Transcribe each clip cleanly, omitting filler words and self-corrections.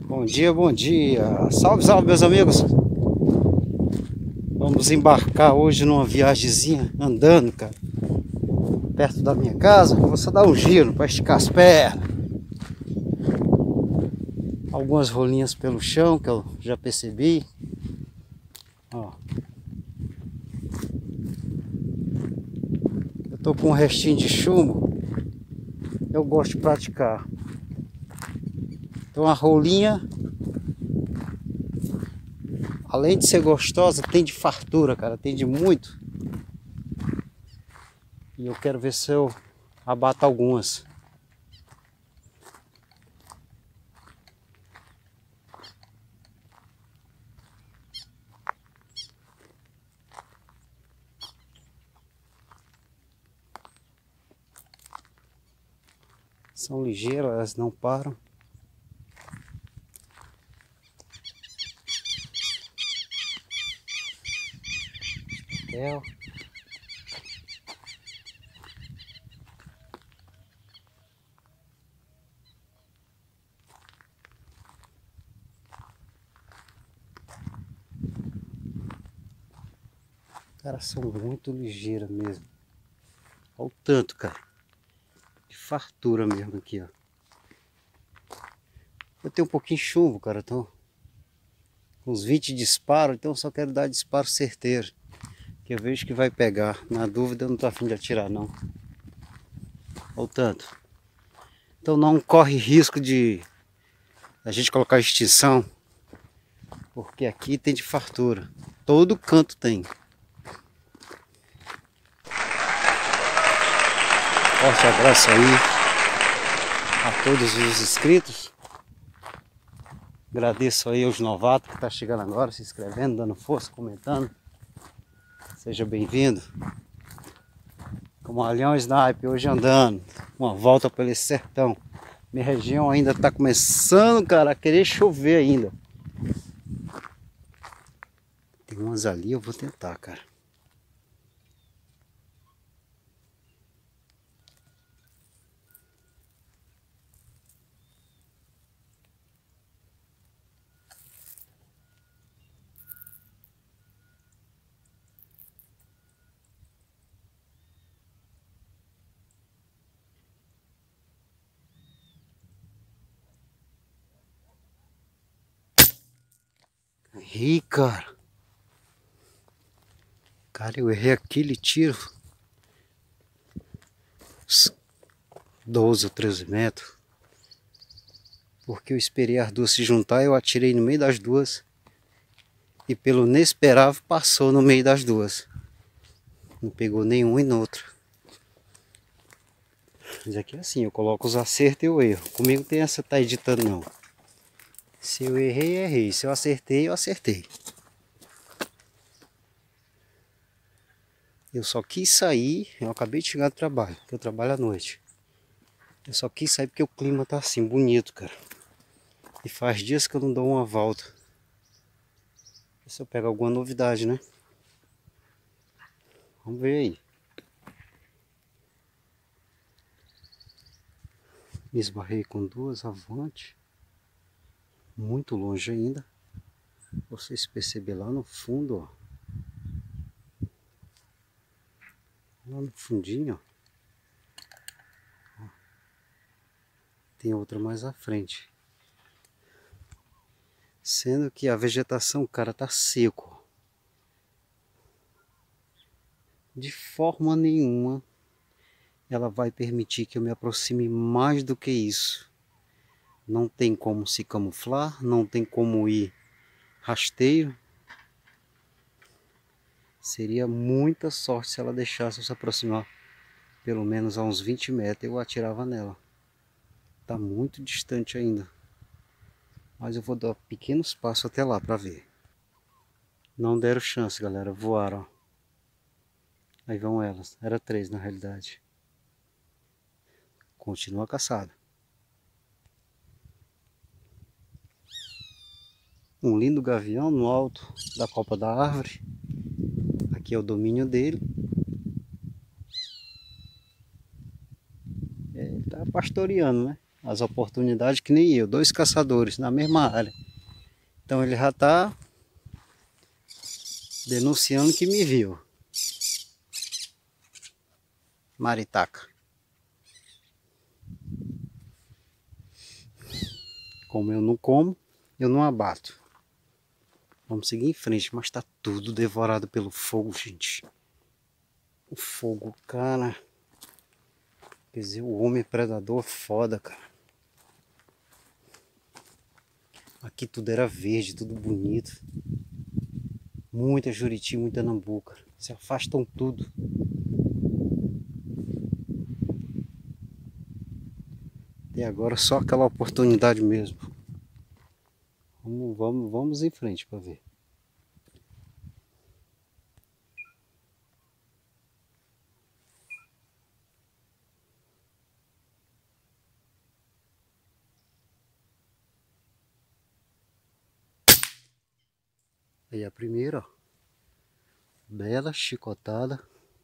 Bom dia, bom dia. Salve, salve, meus amigos. Vamos embarcar hoje numa viagemzinha andando, cara. Perto da minha casa. Vou só dar um giro para esticar as pernas. Algumas rolinhas pelo chão que eu já percebi. Ó. Eu tô com um restinho de chumbo. Eu gosto de praticar. Então a rolinha, além de ser gostosa, tem de fartura, cara. Tem de muito. E eu quero ver se eu abato algumas. São ligeiras, elas não param. Papel. Cara, são muito ligeiras mesmo. Olha o tanto, cara. De fartura mesmo aqui, ó. Eu tenho um pouquinho de chumbo, cara. Então, uns 20 disparos, então eu só quero dar disparo certeiro. Que eu vejo que vai pegar. Na dúvida eu não tô afim de atirar, não. Olha o tanto. Então não corre risco de a gente colocar extinção. Porque aqui tem de fartura. Todo canto tem. Forte abraço aí a todos os inscritos. Agradeço aí aos novatos que estão chegando agora, se inscrevendo, dando força, comentando. Seja bem-vindo. Como Alhão Snipe, hoje andando uma volta pelo sertão. Minha região ainda está começando, cara, a querer chover ainda. Tem umas ali, eu vou tentar, cara. Ih, cara. Cara, eu errei aquele tiro. 12 ou 13 metros. Porque eu esperei as duas se juntar, eu atirei no meio das duas. E pelo inesperável passou no meio das duas. Não pegou nenhum e no outro. Mas aqui é assim, eu coloco os acertos e eu erro. Comigo não tem essa tá editando não. Se eu errei, errei. Se eu acertei, eu acertei. Eu só quis sair, eu acabei de chegar do trabalho, porque eu trabalho à noite. Eu só quis sair porque o clima tá assim, bonito, cara. E faz dias que eu não dou uma volta. Ver se eu pego alguma novidade, né? Vamos ver aí. Me esbarrei com duas avante. Muito longe ainda. Vocês perceberam lá no fundo, ó. Lá no fundinho, ó. Tem outra mais à frente. Sendo que a vegetação, cara, tá seco. De forma nenhuma ela vai permitir que eu me aproxime mais do que isso. Não tem como se camuflar, não tem como ir rasteiro. Seria muita sorte se ela deixasse eu se aproximar pelo menos a uns 20 metros, eu atirava nela. Tá muito distante ainda. Mas eu vou dar pequenos passos até lá para ver. Não deram chance, galera. Voaram. Aí vão elas. Era 3 na realidade. Continua a caçada. Um lindo gavião no alto da copa da árvore. Aqui é o domínio dele. Ele tá pastoreando, né? as oportunidades que nem eu, 2 caçadores na mesma área. Então ele já está denunciando que me viu. Maritaca. Como eu não como, eu não abato. Vamos seguir em frente, mas tá tudo devorado pelo fogo, gente. O fogo, cara. Quer dizer, o homem predador é foda, cara. Aqui tudo era verde, tudo bonito. Muita juriti, muita nambuca. Se afastam tudo. E agora só aquela oportunidade mesmo. Vamos em frente para ver. Aí a primeira, ó. Bela chicotada.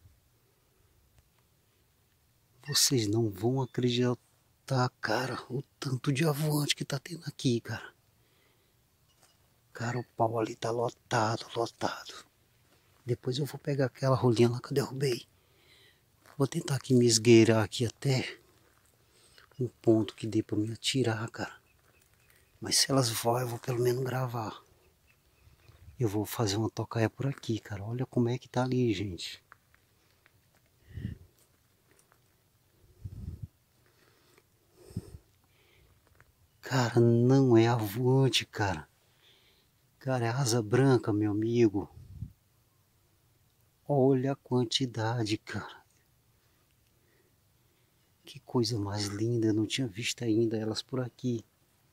Vocês não vão acreditar, cara, o tanto de avante que tá tendo aqui, cara. Cara, o pau ali tá lotado, lotado. Depois eu vou pegar aquela rolinha lá que eu derrubei. Vou tentar aqui me esgueirar aqui até um ponto que dê pra me atirar, cara. Mas se elas vão, eu vou pelo menos gravar. Eu vou fazer uma tocaia por aqui, cara. Olha como é que tá ali, gente. Cara, não é avante, cara. Cara, é asa branca, meu amigo. Olha a quantidade, cara. Que coisa mais linda. Eu não tinha visto ainda elas por aqui.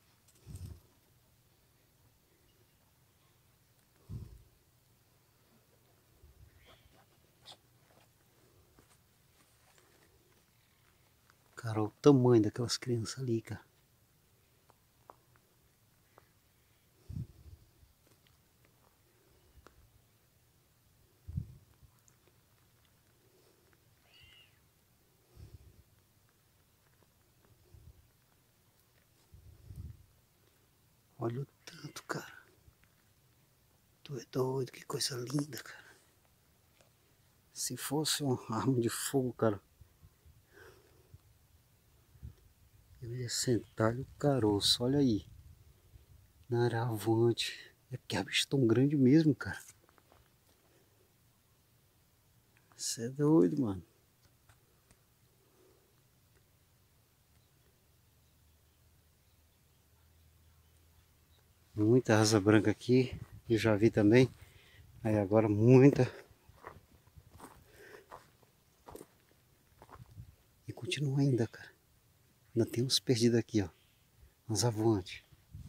Cara, olha o tamanho daquelas crianças ali, cara. Olha o tanto, cara. Tu é doido, que coisa linda, cara. Se fosse uma arma de fogo, cara, eu ia sentar o caroço, olha aí. Não era avante. É porque a bicha é tão grande mesmo, cara. Você é doido, mano. Muita asa branca aqui. Eu já vi também. Aí agora muita. E continua ainda, cara. Ainda tem uns perdidos aqui, ó. Uns avantes.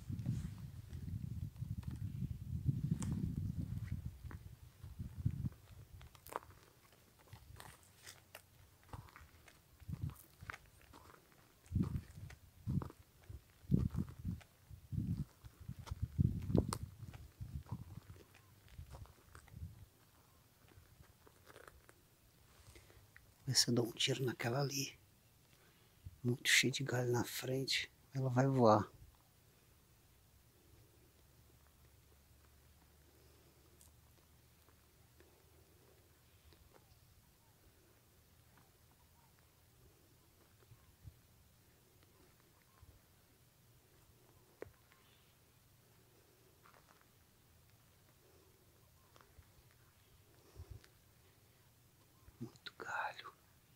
Vê se eu dou um tiro naquela ali. Muito cheio de galho na frente. Ela vai voar. Muito galho.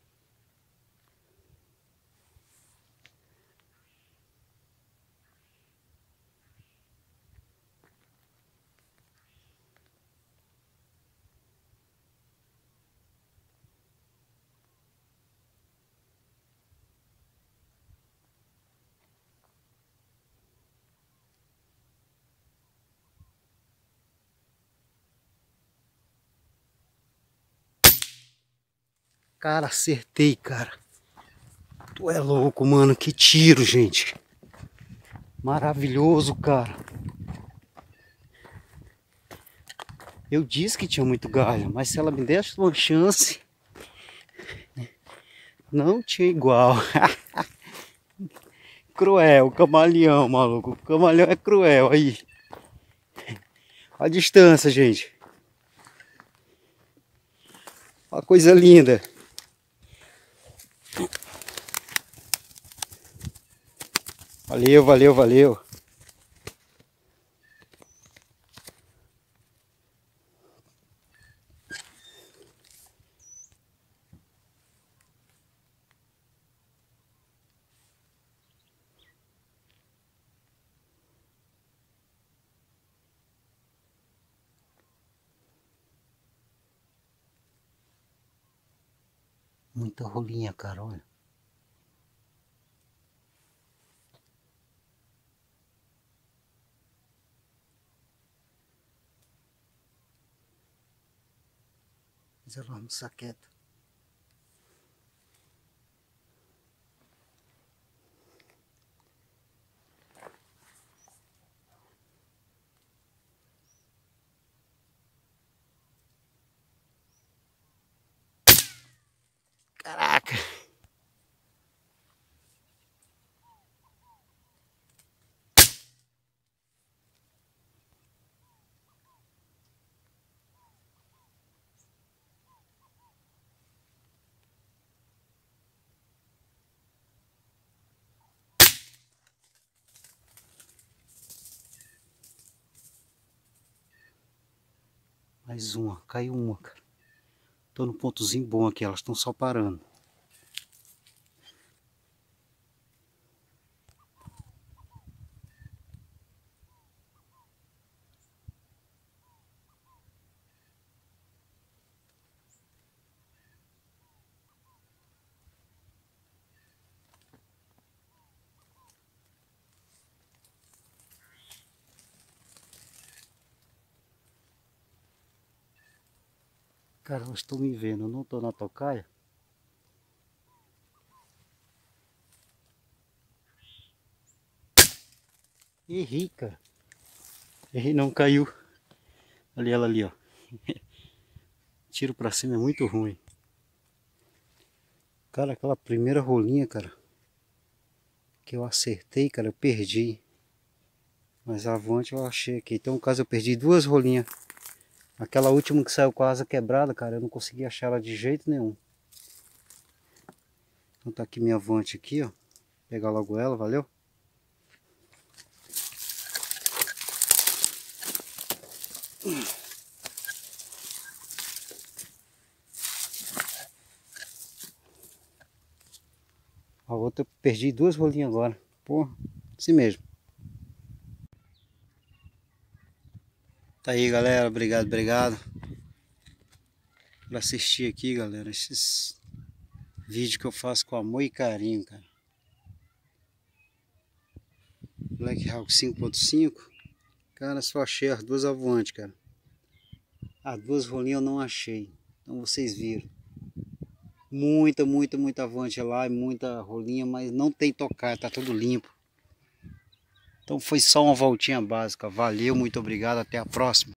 Cara, acertei, cara. Tu é louco, mano. Que tiro, gente. Maravilhoso, cara. Eu disse que tinha muito galho, mas se ela me desse uma chance, não tinha igual. Cruel, o camaleão, maluco. O camaleão é cruel aí. A distância, gente. Uma coisa linda. Valeu, valeu, valeu. Muita rolinha, cara, olha. Mas ela não saqueta. Caraca! Mais uma, caiu uma, cara. Tô no pontozinho bom aqui, elas estão só parando. Cara, elas estão me vendo, eu não tô na tocaia. Errei, cara. Errei não, caiu. Ali, ela ali, ó. Tiro pra cima é muito ruim. Cara, aquela primeira rolinha, cara, que eu acertei, cara, eu perdi. Mas a avante eu achei aqui. Então, no caso, eu perdi duas rolinhas. Aquela última que saiu com a asa quebrada, cara, eu não consegui achar ela de jeito nenhum. Então tá aqui minha avante aqui, ó. Vou pegar logo ela, valeu? A outra eu perdi duas rolinhas agora. Pô, assim mesmo. Tá aí, galera. Obrigado, obrigado por assistir aqui, galera. Esses vídeos que eu faço com amor e carinho, cara. Black Hawk 5.5. Cara, só achei as duas avoantes, cara. As duas rolinhas eu não achei. Então vocês viram. Muita avante lá e muita rolinha, mas não tem tocar, tá tudo limpo. Então foi só uma voltinha básica. Valeu, muito obrigado, até a próxima.